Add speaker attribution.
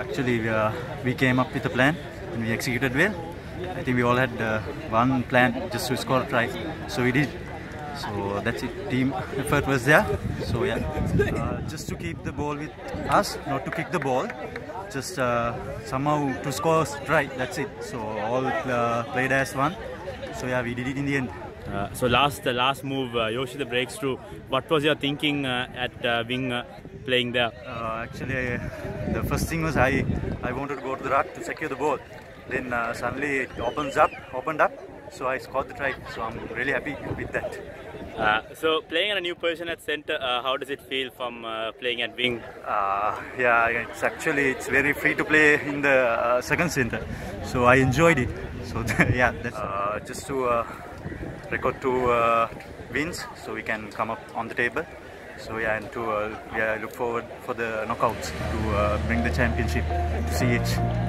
Speaker 1: Actually, we came up with a plan and we executed well. I think we all had one plan just to score a try, so we did. So that's it. Team effort was there. So yeah, just to keep the ball with us, not to kick the ball. Just somehow to score a try. That's it. So all played as one. So yeah, we did it in the end.
Speaker 2: So the last move, Yoshida breaks through. What was your thinking at wing playing there?
Speaker 1: Actually, the first thing was I wanted to go to the ruck to secure the ball. Then suddenly it opened up. So I scored the try. So I'm really happy with that.
Speaker 2: So playing in a new position at centre, how does it feel from playing at wing?
Speaker 1: Yeah, it's very free to play in the second centre. So I enjoyed it. So yeah, that's just to record 2 wins, so we can come up on the table. So yeah, and to look forward for the knockouts to bring the championship to CH.